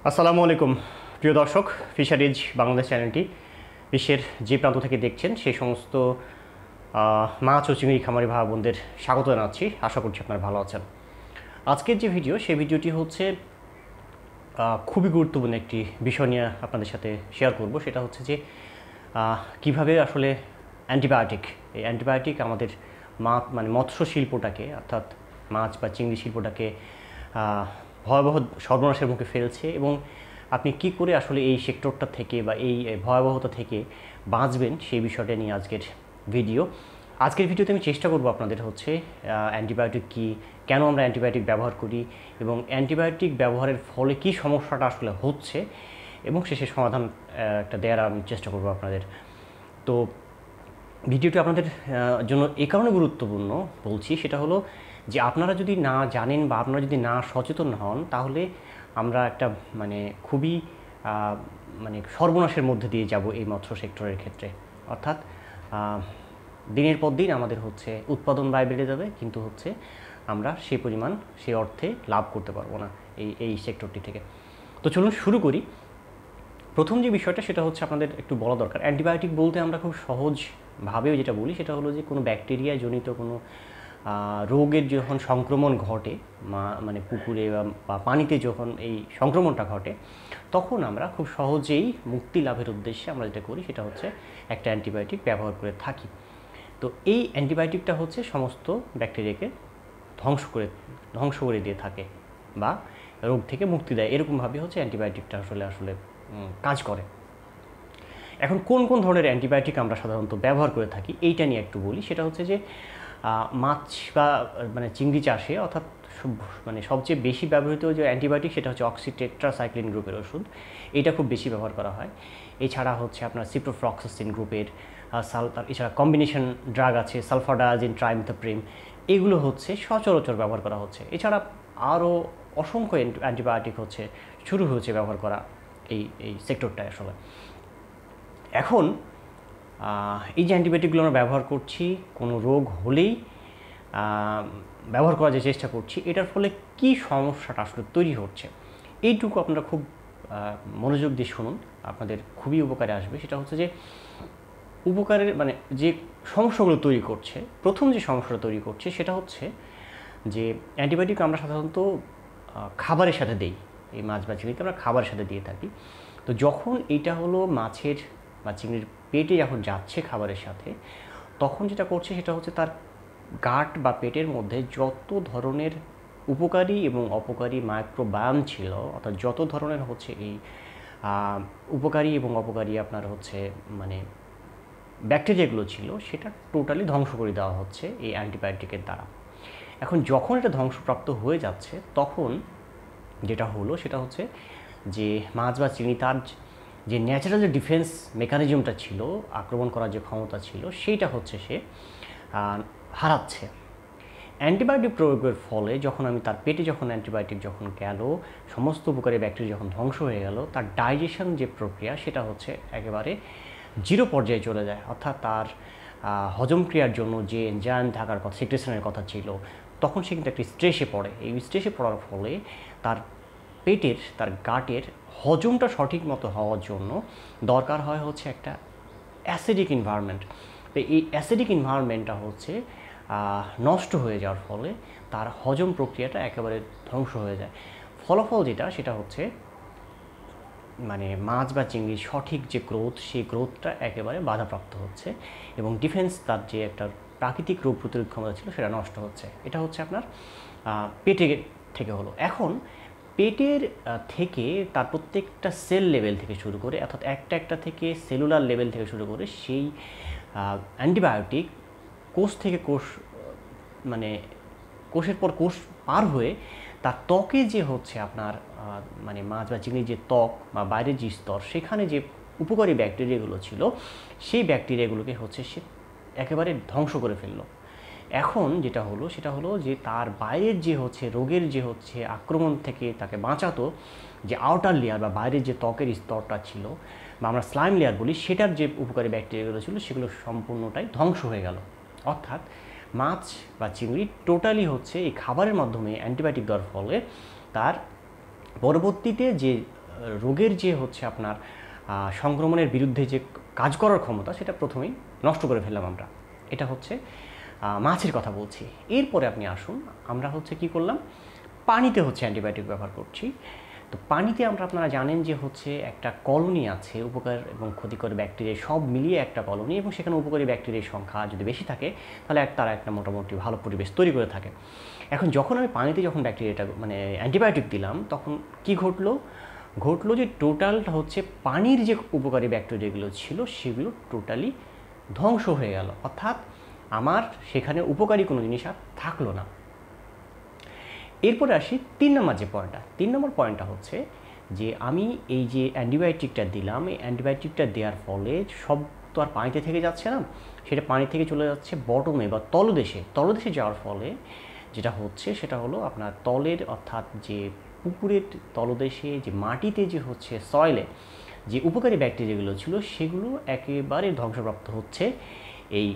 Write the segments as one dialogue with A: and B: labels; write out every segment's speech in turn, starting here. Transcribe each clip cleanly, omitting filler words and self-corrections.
A: আসসালামু আলাইকুম প্রিয় দর্শক, ফিশারিজ বাংলাদেশ চ্যানেলটি বিশ্বের যে প্রান্ত থেকে দেখছেন সেই সমস্ত মাছ ও চিংড়ি খামারি ভাই বোনদের স্বাগত জানাচ্ছি। আশা করছি আপনারা ভালো আছেন। আজকের যে ভিডিও, সেই ভিডিওটি হচ্ছে খুবই গুরুত্বপূর্ণ একটি বিষয় নিয়ে আপনাদের সাথে শেয়ার করব। সেটা হচ্ছে যে কিভাবে আসলে এই অ্যান্টিবায়োটিক আমাদের মৎস্য শিল্পটাকে, অর্থাৎ মাছ বা চিংড়ি শিল্পটাকে ভয়াবহ সর্বনাশের মুখে ফেলছে, এবং আপনি কি করে আসলে এই সেক্টরটা থেকে বা এই ভয়াবহতা থেকে বাঁচবেন সেই বিষয়টা নিয়ে আজকের ভিডিও। আজকের ভিডিওতে আমি চেষ্টা করব আপনাদের হচ্ছে অ্যান্টিবায়োটিক কী, কেন আমরা অ্যান্টিবায়োটিক ব্যবহার করি, এবং অ্যান্টিবায়োটিক ব্যবহারের ফলে কী সমস্যাটা আসলে হচ্ছে, এবং শেষে সমাধান একটা দেওয়ার আমি চেষ্টা করব আপনাদের। তো ভিডিওটি আপনাদের জন্য এই কারণে গুরুত্বপূর্ণ বলছি, সেটা হলো যে আপনারা যদি না জানেন বা আপনারা যদি না সচেতন হন, তাহলে আমরা একটা খুবই সর্বনাশের মধ্যে দিয়ে যাব এই মৎস্য সেক্টরের ক্ষেত্রে। অর্থাৎ দিনের পর দিন আমাদের হচ্ছে উৎপাদন ব্যয় বেড়ে যাবে, কিন্তু হচ্ছে আমরা সেই পরিমাণ সেই অর্থে লাভ করতে পারবো না এই সেক্টরটি থেকে। তো চলুন শুরু করি। প্রথম যে বিষয়টা সেটা হচ্ছে আপনাদের একটু বলা দরকার। অ্যান্টিবায়োটিক বলতে আমরা খুব সহজভাবেও যেটা বলি সেটা হলো যে কোনো ব্যাকটেরিয়া জনিত কোনো রোগের যখন সংক্রমণ ঘটে, পুকুরে বা পানিতে যখন এই সংক্রমণটা ঘটে, তখন আমরা খুব সহজেই মুক্তি লাভের উদ্দেশ্যে আমরা যেটা করি সেটা হচ্ছে একটা অ্যান্টিবায়োটিক ব্যবহার করে থাকি। তো এই অ্যান্টিবায়োটিকটা হচ্ছে সমস্ত ব্যাকটেরিয়াকে ধ্বংস করে দিয়ে থাকে বা রোগ থেকে মুক্তি দেয়। এরকমভাবে হচ্ছে অ্যান্টিবায়োটিকটা আসলে কাজ করে। এখন কোন কোন ধরনের অ্যান্টিবায়োটিক আমরা সাধারণত ব্যবহার করে থাকি এইটা নিয়ে একটু বলি। সেটা হচ্ছে যে মাছ বা চিংড়ি চাষে, অর্থাৎ সবচেয়ে বেশি ব্যবহৃত যে অ্যান্টিবায়োটিক সেটা হচ্ছে অক্সিটেট্রাসাইক্লিন গ্রুপের ওষুধ। এটা খুব বেশি ব্যবহার করা হয়। এছাড়া হচ্ছে আপনার সিপ্রোফ্লক্সাসিন গ্রুপের, এছাড়া কম্বিনেশন ড্রাগ আছে সালফাডায়াজিন, ট্রাইমেথাপ্রিম, এগুলো হচ্ছে সচরাচর ব্যবহার করা হচ্ছে। এছাড়া আরও অসংখ্য অ্যান্টিবায়োটিক শুরু হয়েছে ব্যবহার করা এই সেক্টরটায় আসলে। এখন এই যে অ্যান্টিবায়োটিকগুলো আমরা ব্যবহার করছি, কোনো রোগ হলেই ব্যবহার করার যে চেষ্টা করছি, এটার ফলে কি সমস্যাটা আসলে তৈরি হচ্ছে এইটুকু আপনারা খুব মনোযোগ দিয়ে শুনুন, আপনাদের খুবই উপকারে আসবে। সেটা হচ্ছে যে উপকারের যে সমস্যাগুলো তৈরি করছে, প্রথম যে সমস্যাটা তৈরি করছে সেটা হচ্ছে যে অ্যান্টিবায়োটিক আমরা সাধারণত খাবারের সাথে দিই। এই মাছ বা চিংড়িকে আমরা খাবারের সাথে দিয়ে থাকি। তো যখন এটা হলো মাছের বা চিংড়ির পেটে যখন যাচ্ছে খাবারের সাথে, তখন যেটা করছে সেটা হচ্ছে তার গাট বা পেটের মধ্যে যত ধরনের উপকারী এবং অপকারী মাইক্রোবায়াম ছিল, অর্থাৎ যত ধরনের হচ্ছে এই উপকারী এবং অপকারী আপনার হচ্ছে ব্যাকটেরিয়াগুলো ছিল, সেটা টোটালি ধ্বংস করে দেওয়া হচ্ছে এই অ্যান্টিবায়োটিকের দ্বারা। এখন যখন এটা ধ্বংসপ্রাপ্ত হয়ে যাচ্ছে, তখন যেটা হলো সেটা হচ্ছে যে মাছ বা চিংড়ি তার যে ন্যাচারাল যে ডিফেন্স মেকানিজমটা ছিল, আক্রমণ করার যে ক্ষমতা ছিল, সেইটা হচ্ছে সে হারাচ্ছে। অ্যান্টিবায়োটিক প্রয়োগের ফলে যখন তার পেটে অ্যান্টিবায়োটিক যখন গেল, সমস্ত উপকারী ব্যাকটেরিয়া যখন ধ্বংস হয়ে গেল, তার ডাইজেশন যে প্রক্রিয়া সেটা হচ্ছে একেবারে জিরো পর্যায়ে চলে যায়। অর্থাৎ তার হজম ক্রিয়ার জন্য যে এনজাইম থাকার কথা, সিক্রেশনের কথা ছিল, তখন সে কিন্তু একটি স্ট্রেসে পড়ে। এই স্ট্রেসে পড়ার ফলে তার গাটের হজমটা সঠিক মতো হওয়ার জন্য দরকার হয় হচ্ছে একটা অ্যাসিডিক এনভায়রনমেন্ট। তো এই অ্যাসিডিক এনভায়রনমেন্টটা হচ্ছে নষ্ট হয়ে যাওয়ার ফলে তার হজম প্রক্রিয়াটা একেবারে ধ্বংস হয়ে যায়। ফলাফল সেটা হচ্ছে মাছ বা চিংড়ির সঠিক যে গ্রোথ, সেই গ্রোথটা একেবারে বাধাপ্রাপ্ত হচ্ছে, এবং ডিফেন্স তার যে একটা প্রাকৃতিক রোগ প্রতিরোধ ক্ষমতা ছিল সেটা নষ্ট হচ্ছে। এটা হচ্ছে আপনার পেটে থেকে হলো। এখন পেটের থেকে তার প্রত্যেকটা সেল লেভেল থেকে শুরু করে, অর্থাৎ একটা থেকে সেলুলার লেভেল থেকে শুরু করে, সেই অ্যান্টিবায়োটিক কোষ থেকে কোষ, কোষের পর কোষ পার হয়ে তার ত্বকে যে হচ্ছে আপনার মাছ বা চিংড়ির যে ত্বক বা বাইরের যে স্তর, সেখানে যে উপকারী ব্যাকটেরিয়াগুলো ছিল, সেই ব্যাকটেরিয়াগুলোকে হচ্ছে সে একেবারে ধ্বংস করে ফেললো। এখন যেটা হলো সেটা হলো যে তার বাইরের যে হচ্ছে রোগের যে হচ্ছে আক্রমণ থেকে তাকে বাঁচাতো যে আউটার লেয়ার বা বাইরের যে ত্বকের স্তরটা ছিল, বা আমরা স্লাইম লেয়ার বলি, সেটার যে উপকারী ব্যাকটেরিয়াগুলো ছিল সেগুলো সম্পূর্ণটাই ধ্বংস হয়ে গেল। অর্থাৎ মাছ বা চিংড়ি টোটালি হচ্ছে এই খাবারের মাধ্যমে অ্যান্টিবায়োটিক দেওয়ার ফলে তার পরবর্তীতে যে রোগের যে হচ্ছে আপনার সংক্রমণের বিরুদ্ধে যে কাজ করার ক্ষমতা সেটা প্রথমেই নষ্ট করে ফেললাম আমরা। এটা হচ্ছে মাছের কথা বলছি। এরপরে আপনি আসুন, আমরা হচ্ছে কি করলাম, পানিতে হচ্ছে অ্যান্টিবায়োটিক ব্যবহার করছি। তো পানিতে আপনারা জানেন যে হচ্ছে একটা কলোনি আছে, উপকার এবং ক্ষতিকর ব্যাকটেরিয়া সব মিলিয়ে একটা কলোনি, এবং সেখানে উপকারী ব্যাকটেরিয়ার সংখ্যা যদি বেশি থাকে তাহলে তারা একটা মোটামুটি ভালো পরিবেশ তৈরি করে থাকে। এখন যখন আমি পানিতে যখন ব্যাকটেরিয়াটা মানে অ্যান্টিবায়োটিক দিলাম, তখন কি ঘটলো যে টোটালটা হচ্ছে পানির যে উপকারী ব্যাকটেরিয়াগুলো ছিল সেগুলো টোটালি ধ্বংস হয়ে গেল, অর্থাৎ আমার সেখানে উপকারী কোনো জিনিস আর থাকলো না। এরপরে আসি 3 নম্বর পয়েন্টটা হচ্ছে যে আমি এই যে অ্যান্টিবায়োটিকটা দিলাম, এই অ্যান্টিবায়োটিকটা দেওয়ার ফলে সব তো আর পানিতে থেকে যাচ্ছে না, সেটা পানি থেকে চলে যাচ্ছে বটমে বা তলদেশে যাওয়ার ফলে যেটা হচ্ছে সেটা হলো আপনার তলের, অর্থাৎ যে পুকুরের তলদেশে যে মাটিতে যে হচ্ছে সয়েলে যে উপকারী ব্যাকটেরিয়াগুলো ছিল সেগুলো একেবারে ধ্বংসপ্রাপ্ত হচ্ছে এই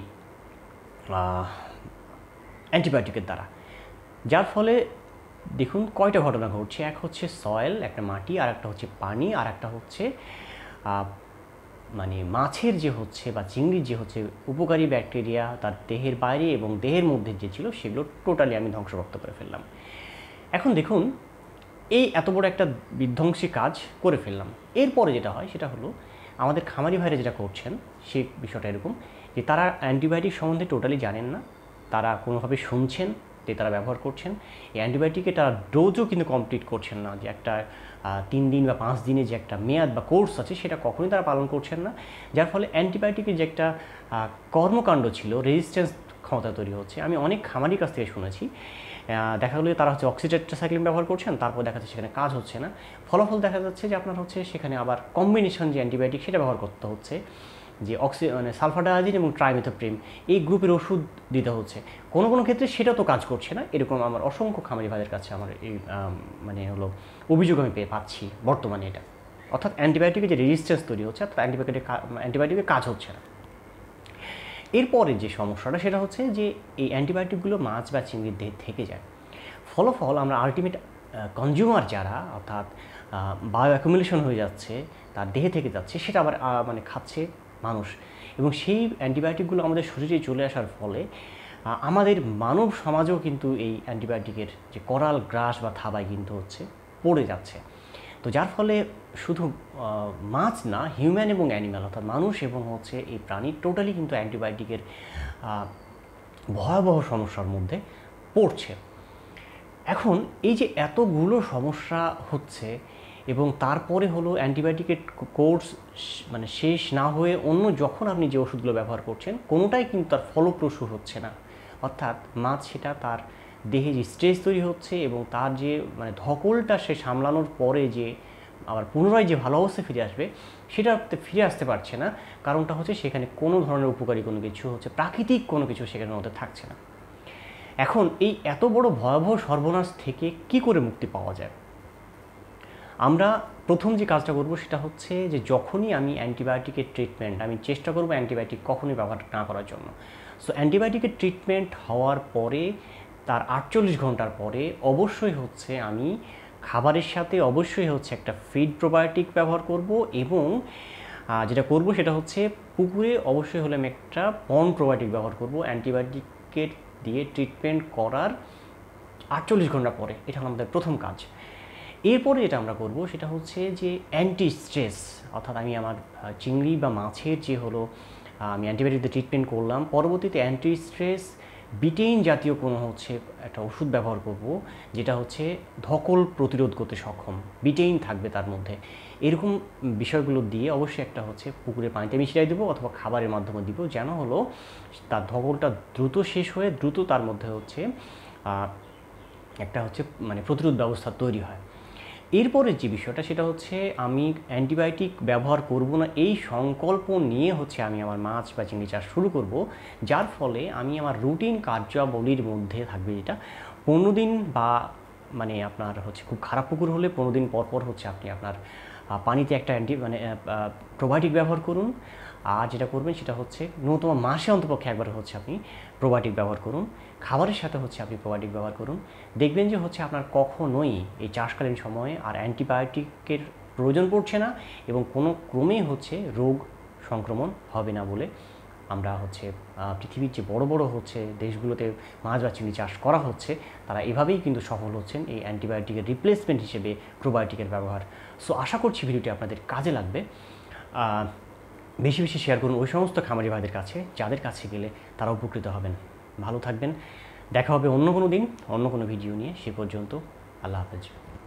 A: অ্যান্টিবায়োটিকের দ্বারা। যার ফলে দেখুন কয়টা ঘটনা ঘটছে, এক হচ্ছে সয়েল, একটা মাটি, আর একটা হচ্ছে পানি, আর একটা হচ্ছে মানে মাছের যে হচ্ছে বা চিংড়ির যে হচ্ছে উপকারী ব্যাকটেরিয়া তার দেহের বাইরে এবং দেহের মধ্যে যে ছিল সেগুলো টোটালি আমি ধ্বংসপ্রাপ্ত করে ফেললাম। এখন দেখুন এই এত বড় একটা বিধ্বংসী কাজ করে ফেললাম। এরপরে যেটা হয় সেটা হলো আমাদের খামারি ভাইরা যেটা করছেন সেই বিষয়টা এরকম যে তারা অ্যান্টিবায়োটিক সম্বন্ধে টোটালি জানেন না, তারা কোনোভাবে শুনছেন যে তারা ব্যবহার করছেন, এই অ্যান্টিবায়োটিকে তারা ডোজও কিন্তু কমপ্লিট করছেন না, যে একটা 3 দিন বা 5 দিনে যে একটা মেয়াদ বা কোর্স আছে সেটা কখনোই তারা পালন করছেন না। যার ফলে অ্যান্টিবায়োটিকের যে একটা কর্মকাণ্ড ছিল, রেজিস্ট্যান্স ক্ষমতা তৈরি হচ্ছে। আমি অনেক খামারির কাছ থেকে শুনেছি, দেখা গেলো তারা হচ্ছে অক্সিটেট্রাসাইক্লিন ব্যবহার করছেন, তারপর দেখা যাচ্ছে সেখানে কাজ হচ্ছে না, ফলাফল দেখা যাচ্ছে যে আপনার হচ্ছে সেখানে আবার কম্বিনেশন যে অ্যান্টিবায়োটিক সেটা ব্যবহার করতে হচ্ছে, যে মানে সালফাডায়াজিন এবং ট্রাইমেথোপ্রিম এই গ্রুপের ওষুধ দিতে হচ্ছে। কোনো ক্ষেত্রে সেটা তো কাজ করছে না, এরকম আমার অসংখ্য খামারি ভাইদের কাছে আমার এই মানে হলো অভিযোগ আমি পাচ্ছি বর্তমানে এটা। অর্থাৎ অ্যান্টিবায়োটিকের যে রেজিস্ট্যান্স তৈরি হচ্ছে, অর্থাৎ অ্যান্টিবায়োটিকের কাজ হচ্ছে না। এরপরে যে সমস্যাটা সেটা হচ্ছে যে এই অ্যান্টিবায়োটিকগুলো মাছ বা চিংড়ির দেহে থেকে যায়, ফলাফল আমরা আলটিমেট কনজিউমার যারা, অর্থাৎ বায়ো অ্যাকুমুলেশন হয়ে যাচ্ছে, তার দেহে থেকে যাচ্ছে, সেটা আবার মানে খাচ্ছে মানুষ, এবং সেই অ্যান্টিবায়োটিকগুলো আমাদের শরীরে চলে আসার ফলে আমাদের মানব সমাজেও কিন্তু এই অ্যান্টিবায়োটিকের যে করাল গ্রাস বা থাবায় কিন্তু হচ্ছে পড়ে যাচ্ছে। তো যার ফলে শুধু মাছ না, হিউম্যান এবং অ্যানিম্যাল, অর্থাৎ মানুষ এবং হচ্ছে এই প্রাণী টোটালি কিন্তু অ্যান্টিবায়োটিকের ভয়াবহ সমস্যার মধ্যে পড়ছে। এখন এই যে এতগুলো সমস্যা হচ্ছে এবং তারপরে হলো অ্যান্টিবায়োটিকের কোর্স মানে শেষ না হয়ে অন্য যখন আপনি যে ওষুধগুলো ব্যবহার করছেন কোনোটাই কিন্তু তার ফলপ্রসূ হচ্ছে না, অর্থাৎ মাছ সেটা তার দেহে যে স্ট্রেস তৈরি হচ্ছে এবং তার যে মানে ধকলটা সে সামলানোর পরে যে আবার পুনরায় যে ভালো অবস্থায় ফিরে আসবে সেটা ফিরে আসতে পারছে না। কারণটা হচ্ছে সেখানে কোনো ধরনের উপকারী কোনো কিছু হচ্ছে প্রাকৃতিক কোনো কিছু সেখানের মধ্যে থাকছে না। এখন এই এত বড় ভয়াবহ সর্বনাশ থেকে কি করে মুক্তি পাওয়া যায়? আমরা প্রথম যে কাজটা করব সেটা হচ্ছে যে যখনই আমি অ্যান্টিবায়োটিকের ট্রিটমেন্ট, আমি চেষ্টা করব অ্যান্টিবায়োটিক কখনোই ব্যবহার না করার জন্য। সো অ্যান্টিবায়োটিকের ট্রিটমেন্ট হওয়ার পরে তার 48 ঘন্টার পরে অবশ্যই হচ্ছে আমি খাবারের সাথে অবশ্যই হচ্ছে একটা ফিড প্রোবায়োটিক ব্যবহার করব, এবং যেটা করব সেটা হচ্ছে পুকুরে অবশ্যই হলে আমি একটা পন্ড প্রোবায়োটিক ব্যবহার করব অ্যান্টিবায়োটিকের দিয়ে ট্রিটমেন্ট করার 48 ঘন্টা পরে। এটা হলো আমাদের প্রথম কাজ। এরপরে যেটা আমরা করব সেটা হচ্ছে যে অ্যান্টি স্ট্রেস, অর্থাৎ আমি আমার চিংড়ি বা মাছের যে হলো আমি অ্যান্টিবায়োটিক দিয়ে ট্রিটমেন্ট করলাম, পরবর্তীতে অ্যান্টি স্ট্রেস বিটেইন জাতীয় কোনো হচ্ছে একটা ওষুধ ব্যবহার করব যেটা হচ্ছে ধকল প্রতিরোধ করতে সক্ষম, বিটেইন থাকবে তার মধ্যে। এরকম বিষয়গুলো দিয়ে অবশ্যই একটা হচ্ছে পুকুরের পানিতে মিশিয়ে দেবো অথবা খাবারের মাধ্যমে দিব, যেন হলো তার ধকলটা দ্রুত শেষ হয়ে দ্রুত তার মধ্যে হচ্ছে একটা হচ্ছে মানে প্রতিরোধ ব্যবস্থা তৈরি হয়। এরপরে যে বিষয়টা সেটা হচ্ছে আমি অ্যান্টিবায়োটিক ব্যবহার করব না এই সংকল্প নিয়ে হচ্ছে আমি আমার মাছ বা চিংড়ি চাষ শুরু করব, যার ফলে আমি আমার রুটিন কার্যাবলীর মধ্যে থাকবে যেটা 15 দিন বা মানে আপনার হচ্ছে খুব খারাপ পুকুর হলে 15 দিন পর পর হচ্ছে আপনি আপনার পানিতে একটা প্রোবায়োটিক ব্যবহার করুন। আর যেটা করবেন সেটা হচ্ছে ন্যূনতম মাসে অন্তপক্ষে একবার হচ্ছে আপনি প্রোবায়োটিক ব্যবহার করুন, খাবারের সাথে হচ্ছে আপনি প্রোবায়োটিক ব্যবহার করুন। দেখবেন যে হচ্ছে আপনার কখনোই এই চাষকালীন সময়ে আর অ্যান্টিবায়োটিকের প্রয়োজন পড়ছে না এবং কোনো ক্রমেই হচ্ছে রোগ সংক্রমণ হবে না বলে আমরা হচ্ছে পৃথিবীর যে বড় বড় হচ্ছে দেশগুলোতে মাছ বা চিংড়ি চাষ করা হচ্ছে তারা এভাবেই কিন্তু সফল হচ্ছেন এই অ্যান্টিবায়োটিকের রিপ্লেসমেন্ট হিসেবে প্রোবায়োটিকের ব্যবহার। সো আশা করছি ভিডিওটি আপনাদের কাজে লাগবে। বেশি বেশি শেয়ার করুন ওই সমস্ত খামারি ভাইদের কাছে যাদের কাছে গেলে তারা উপকৃত হবেন। ভালো থাকবেন, দেখা হবে অন্য কোনো দিন অন্য কোনো ভিডিও নিয়ে। সে পর্যন্ত আল্লাহ হাফেজ।